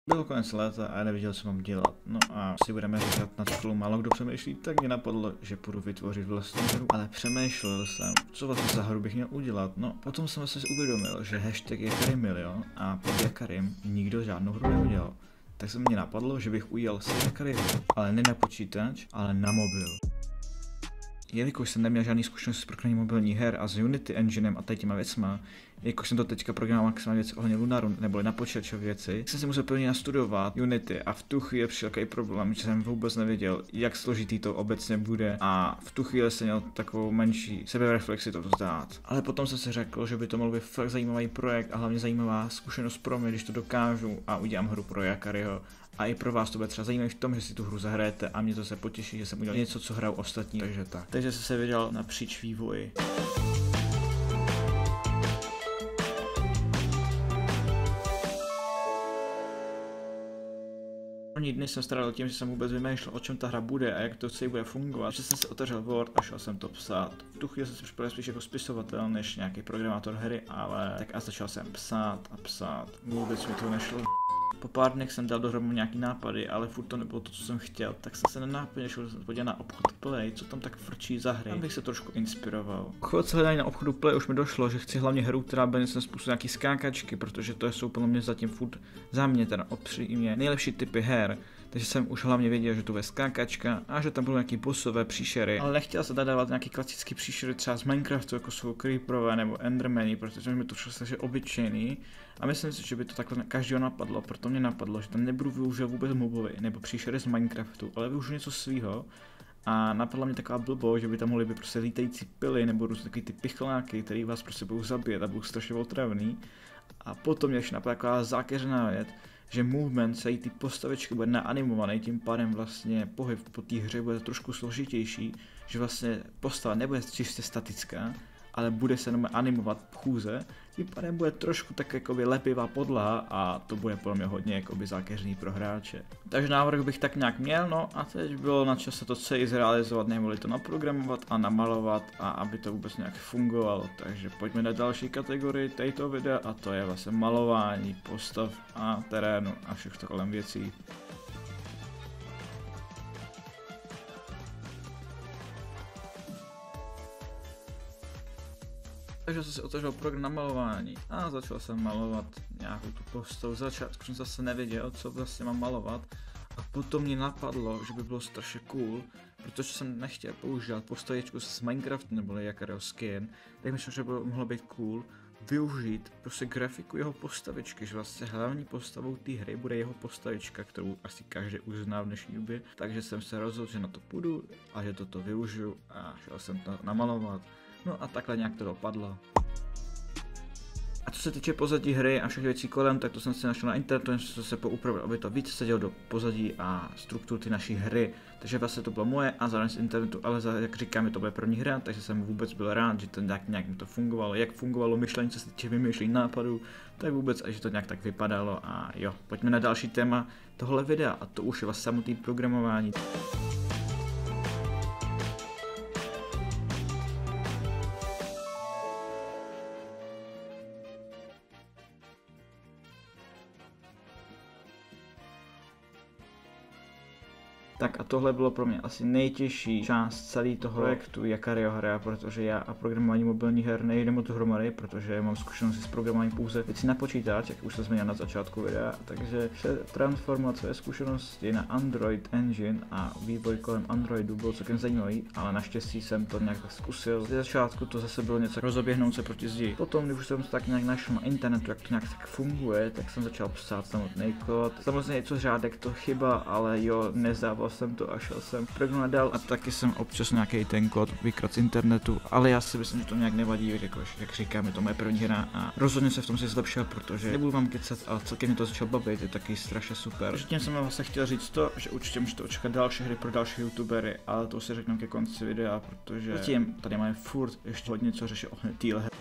Byl konec léta a já nevěděl, co mám dělat. No a si budeme říkat, na školu málo kdo přemýšlí, tak mě napadlo, že půjdu vytvořit vlastní hru. Ale přemýšlel jsem, co vlastně za hru bych měl udělat. No, potom jsem se uvědomil, že hashtag Jakarim milion a pod Jakarim nikdo žádnou hru neudělal. Tak se mě napadlo, že bych udělal si Jakarim, ale ne na počítač, ale na mobil. Jelikož jsem neměl žádný zkušenost s programováním mobilních her a s Unity enginem a těma věcma, jakož jsem to teďka programoval maximálně věci ohledně Lunaru neboli na počítačové věci, jsem si musel plně nastudovat Unity a v tu chvíli přišel takový problém, že jsem vůbec nevěděl, jak složitý to obecně bude a v tu chvíli jsem měl takovou menší sebereflexi to vzdát. Ale potom jsem si řekl, že by to mohl být fakt zajímavý projekt a hlavně zajímavá zkušenost pro mě, když to dokážu a udělám hru pro Jakariho. A i pro vás to bude třeba zajímavé v tom, že si tu hru zahrajete a mě to se potěší, že jsem udělal něco, co hrajou ostatní, takže tak. Takže jsem se vydal napříč vývoji. První dny jsem strávil tím, že jsem vůbec vymýšlel, o čem ta hra bude a jak to celé bude fungovat. Že jsem si otevřel Word a šel jsem to psát. V tu chvíli jsem si připadal spíš jako spisovatel než nějaký programátor hry, ale tak a začal jsem psát a psát. Vůbec mi to nešlo. Po pár dnech jsem dal dohromady nějaký nápady, ale furt to nebylo to, co jsem chtěl, tak jsem se nenápadně šel podívat na obchod Play, co tam tak frčí za hry, abych se trošku inspiroval. Chvíli hledání na obchodu Play už mi došlo, že chci hlavně hru, která bude něco způsob nějaký skákačky, protože to jsou podle mě zatím furt za mě teda opřímně nejlepší typy her. Takže jsem už hlavně věděl, že to bude skákačka a že tam budou nějaký bossové příšery. Ale nechtěl se dávat nějaký klasický příšery třeba z Minecraftu, jako jsou creeperové nebo endermany, protože mi to všechno je obyčejný. A myslím si, že by to takhle každého napadlo, proto mě napadlo, že tam nebudu využívat vůbec moby nebo příšery z Minecraftu, ale využiju něco svýho. A napadla mě taková blbost, že by tam mohly být prostě lítající pily nebo různé takový ty pichláky, které vás prostě budou zabíjet a budou strašně otravný. A potom mě ještě napadla taková zákeřená věc, že movement celý ty postavičky bude naanimovaný, tím pádem vlastně pohyb po té hře bude trošku složitější, že vlastně postava nebude čistě statická, ale bude se jenom animovat chůze, tím pádem bude trošku tak jakoby lepivá podlaha a to bude podle mě hodně jakoby zákeřný pro hráče. Takže návrh bych tak nějak měl, no a teď bylo na čase to celé zrealizovat, neboli to naprogramovat a namalovat a aby to vůbec nějak fungovalo. Takže pojďme na další kategorii této videa a to je vlastně malování postav a terénu a všech to kolem věcí. Takže jsem si otevřel program na malování a začal jsem malovat nějakou tu postavu. Začátku jsem zase nevěděl, co vlastně mám malovat a potom mě napadlo, že by bylo strašně cool, protože jsem nechtěl používat postavičku z Minecraftu nebo Jakariho skin, tak myslím, že by mohlo být cool využít prostě grafiku jeho postavičky, že vlastně hlavní postavou té hry bude jeho postavička, kterou asi každý uzná v dnešní době, takže jsem se rozhodl, že na to půjdu a že toto využiju a šel jsem to namalovat. No a takhle nějak to dopadlo. A co se týče pozadí hry a všech věcí kolem, tak to jsem si našel na internetu, jsem se poupravil, aby to víc sedělo do pozadí a struktur ty naší hry. Takže vlastně to bylo moje a zároveň z internetu, ale jak říkám, to bude první hra, takže jsem vůbec byl rád, že to nějak mi to fungovalo, jak fungovalo myšlení, co se týče vymýšlení nápadů, tak vůbec, a že to nějak tak vypadalo a jo, pojďme na další téma tohle videa a to už je vlastně samotný programování. Tak a tohle bylo pro mě asi nejtěžší část celý toho projektu Jakariho hra, protože já a programování mobilních her nejdeme moc dohromady, protože mám zkušenosti s programováním pouze věci na počítač, jak už jsem zmínil na začátku videa, takže transformovat své zkušenosti na Android Engine a vývoj kolem Androidu byl celkem zajímavý, ale naštěstí jsem to nějak tak zkusil. Z začátku to zase bylo něco rozeběhnout se proti zdi. Potom, když už jsem to tak nějak našel na internetu, jak to nějak tak funguje, tak jsem začal psát samotný kód. Samozřejmě něco řádek to chyba, ale jo, nezdával jsem to a šel jsem programovat dál a taky jsem občas nějaký ten kód vykradl z internetu, ale já si myslím, že to nějak nevadí, jak říkám, je to moje první hra a rozhodně se v tom si zlepšil, protože nebudu vám kecat, ale celkem mě to začalo bavit, je taky strašně super. Takže tím jsem vlastně chtěl říct to, že určitě můžete očekat další hry pro další youtubery, ale to si řeknu ke konci videa, protože zatím tady máme furt ještě hodně co řešit ohledně téhle hry.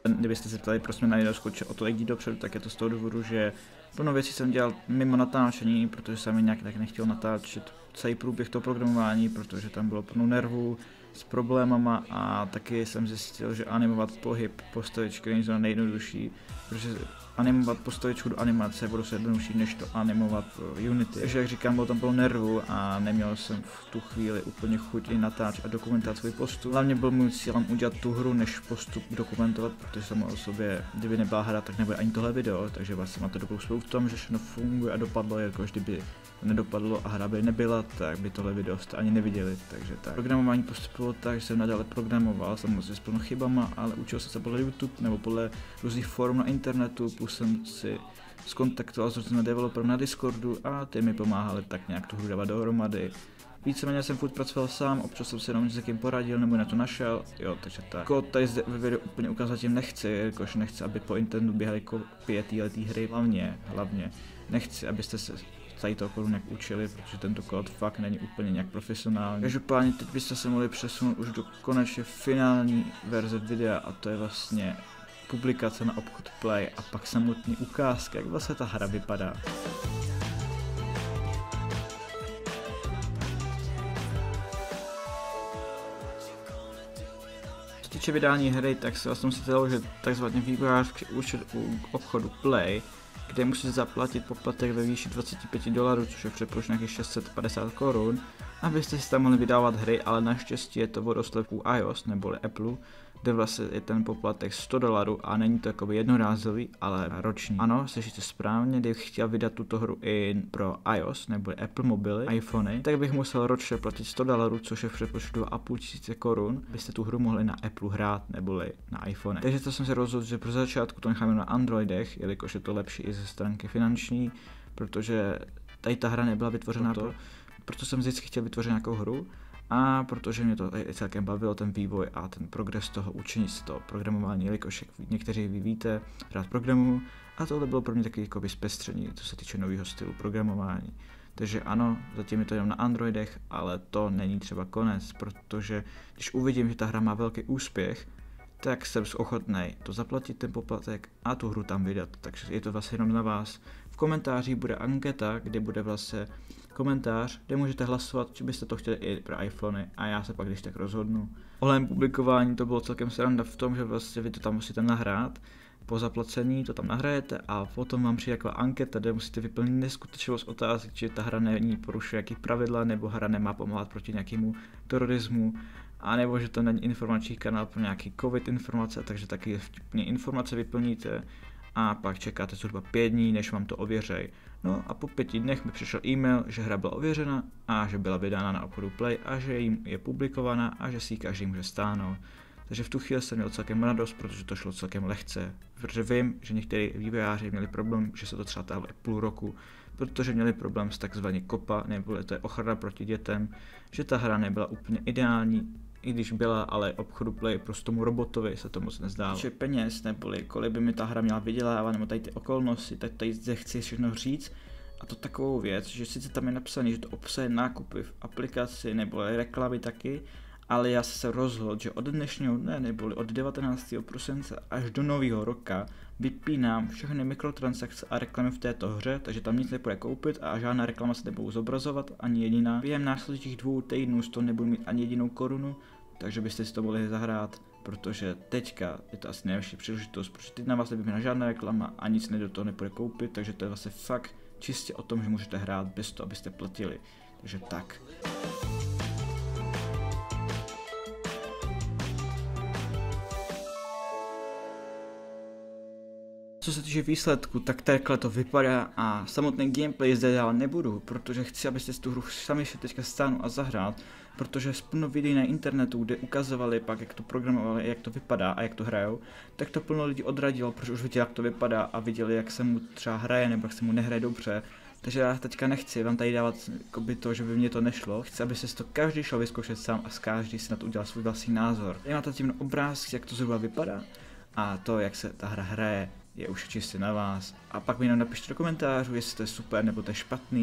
Kdybyste se ptali, proč jsme na video skočil o to lidí dopředu, tak je to z toho důvodu, že plno věcí jsem dělal mimo natáčení, protože jsem mi nějak tak nechtěl natáčet celý průběh toho programování, protože tam bylo plno nervů s problémama a taky jsem zjistil, že animovat pohyb postavičky není to nejjednodušší, protože animovat postavičku do animace bude se jednodušší, než to animovat Unity. Takže jak říkám, bylo tam plno nervů a neměl jsem v tu chvíli úplně chuť i natáčet a dokumentovat svůj postup. Hlavně byl můj cílem udělat tu hru, než postup dokumentovat, protože samo o sobě, kdyby nebyla hra, tak nebude ani tohle video, takže vlastně má to dobrou spolu v tom, že všechno funguje a dopadlo, jakož kdyby nedopadlo a hra by nebyla, tak by tohle video jste ani neviděli, takže tak. Programování postupovalo tak, že jsem nadále programoval, samozřejmě s plno chybama, ale učil jsem se podle YouTube nebo podle různých form na internetu, plus jsem si skontaktoval s různými developerem na Discordu a ty mi pomáhali tak nějak tu hru dávat dohromady. Víceméně jsem furt pracoval sám, občas jsem si jenom s někým poradil nebo na to našel, jo, takže tak. Kód tady zde ve videu úplně ukázat tím nechci, jakož nechci, aby po internetu běhaly kopie této hry, hlavně nechci, abyste se tady toho kódu nějak učili, protože tento kód fakt není úplně nějak profesionální. Každopádně teď byste se mohli přesunout už do konečně finální verze videa a to je vlastně publikace na obchod Play a pak samotný ukázka, jak vlastně ta hra vypadá. Co se týče vydání hry, tak se vlastně musíte založit takzvaný vývojářský účet u obchodu Play, kde musíte zaplatit poplatek ve výši $25, což je v přepočtu nějakých 650 korun, abyste si tam mohli vydávat hry, ale naštěstí je to vodosled u iOS neboli Apple, kde vlastně je ten poplatek $100 a není to jakoby jednorázový, ale roční. Ano, slyšíte správně, kdybych chtěl vydat tuto hru i pro iOS neboli Apple mobily, iPhony, tak bych musel ročně platit $100, což je v přepočtu 2500 korun, abyste tu hru mohli na Apple hrát neboli na iPhone. Takže to jsem se rozhodl, že pro začátku to necháme na Androidech, jelikož je to lepší i ze stránky finanční, protože tady ta hra nebyla vytvořena proto jsem vždycky chtěl vytvořit nějakou hru a protože mě to celkem bavilo ten vývoj a ten progres toho učení z toho programování, jelikož jak někteří vy víte, rád programuju a tohle bylo pro mě takový jako zpestření, co se týče nového stylu programování. Takže ano, zatím je to jenom na Androidech, ale to není třeba konec, protože když uvidím, že ta hra má velký úspěch, tak jsem ochotný to zaplatit ten poplatek a tu hru tam vydat, takže je to vlastně jenom na vás. V komentáři bude anketa, kde bude vlastně komentář, kde můžete hlasovat, či byste to chtěli i pro iPhony a já se pak když tak rozhodnu. Ohledem publikování to bylo celkem sranda v tom, že vlastně vy to tam musíte nahrát, po zaplacení to tam nahrajete a potom vám přijde taková anketa, kde musíte vyplnit neskutečnou otázek, či ta hra není porušuje jaký pravidla, nebo hra nemá pomáhat proti nějakému terorismu, a nebo že to není informační kanál pro nějaký covid informace, takže taky vtipně informace vyplníte a pak čekáte zhruba 5 dní, než vám to ověřejí. No a po 5 dnech mi přišel e-mail, že hra byla ověřena a že byla vydána na obchodu Play a že jim je publikovaná a že si ji každý může stáhnout. Takže v tu chvíli jsem měl celkem radost, protože to šlo celkem lehce. Protože vím, že někteří vývojáři měli problém, že se to třeba táhlo půl roku, protože měli problém s takzvaný COPPA, nebo to je ochrana proti dětem, že ta hra nebyla úplně ideální, i když byla, ale obchodu Play prostě tomu robotovi se to moc nezdálo. Když peněz, neboli kolik by mi ta hra měla vydělávat, nebo tady ty okolnosti, tak tady zde chci všechno říct. A to takovou věc, že sice tam je napsané, že to obsahuje nákupy v aplikaci nebo reklamy taky, ale já jsem se rozhodl, že od dnešního dne, neboli od 19. prosince až do nového roka vypínám všechny mikrotransakce a reklamy v této hře, takže tam nic nepůjde koupit a žádná reklama se nebudu zobrazovat, ani jediná. Během následujících 2 týdnů z toho nebudu mít ani jedinou korunu, takže byste si to mohli zahrát, protože teďka je to asi nejlepší příležitost, protože teď na vás nevypíná žádná reklama a nic do toho nepůjde koupit, takže to je vlastně fakt čistě o tom, že můžete hrát bez toho, abyste platili. Takže tak. Co se týče výsledku, tak takhle to vypadá a samotný gameplay zde dál nebudu, protože chci, abyste si tu hru sami se teďka stáhnu a zahrát, protože plno videí na internetu, kde ukazovali pak, jak to programovali, jak to vypadá a jak to hrajou, tak to plno lidí odradilo, protože už viděli, jak to vypadá a viděli, jak se mu třeba hraje nebo jak se mu nehraje dobře. Takže já teďka nechci vám tady dávat to, že by mě to nešlo. Chci, aby se to každý šel vyzkoušet sám a každý si na to udělal svůj vlastní názor. Tady máte tím obrázky, jak to zhruba vypadá a to, jak se ta hra hraje, je už čistě na vás. A pak mi jenom napište do komentářů, jestli to je super nebo to je špatný.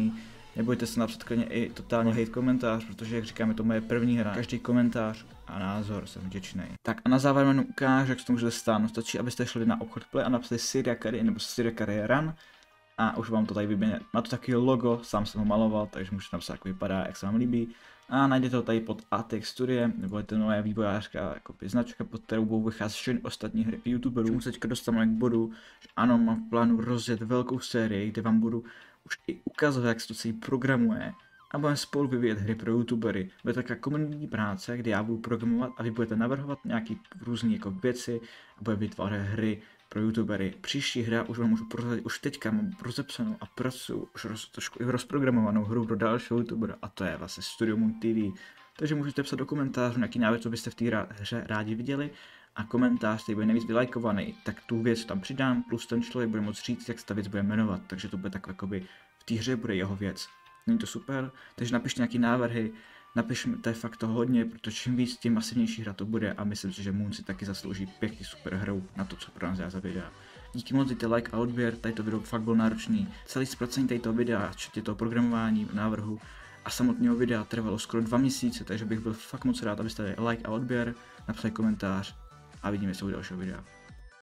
Nebojte se napsat klidně i totálně hate komentář, protože jak říkám, je to moje první hra. Každý komentář a názor jsem vděčný. Tak a na závěr jenom ukážu, jak se to můžete stát. Stačí, abyste šli na obchod Play a napsali Syria Carry nebo Syria Carry Run. A už vám to tady vyběhne. Má to taky logo, sám jsem ho maloval, takže můžete napsat, jak vypadá, jak se vám líbí. A najdete to tady pod ATEX Studio, nebo je to nová vývojářská značka, pod kterou budou vycházet všechny ostatní hry youtuberů. Čemu se teďka dostanu k bodu, že ano, mám v plánu rozjet velkou sérii, kde vám budu už i ukazovat, jak se to celý programuje. A budeme spolu vyvíjet hry pro youtubery. Bude to taková komunitní práce, kde já budu programovat a vy budete navrhovat nějaký různé jako věci a budeme vytvářet hry pro youtubery. Příští hra už vám můžu prozradit, už teďka mám rozepsanou a pracuji už trošku i rozprogramovanou hru pro dalšího youtubera a to je vlastně Studio Moon TV. Takže můžete psat do komentářů nějaký návrh, co byste v té hře rádi viděli a komentář, který bude nejvíc vylajkovaný, tak tu věc tam přidám, plus ten člověk bude moct říct, jak se ta věc bude jmenovat, takže to bude tak jakoby v té hře bude jeho věc. Není to super, takže napište nějaký návrhy, napište fakt to hodně, protože čím víc, tím masivnější hra to bude a myslím si, že Moon si taky zaslouží pěkný super hru na to, co pro nás dělá za videa. Díky moc, dejte like a odběr, tady to video fakt bylo náročný. Celý zpracování toho videa, včetně toho programování, návrhu a samotného videa trvalo skoro 2 měsíce, takže bych byl fakt moc rád, abyste dali like a odběr, napsali komentář a vidíme se u dalšího videa.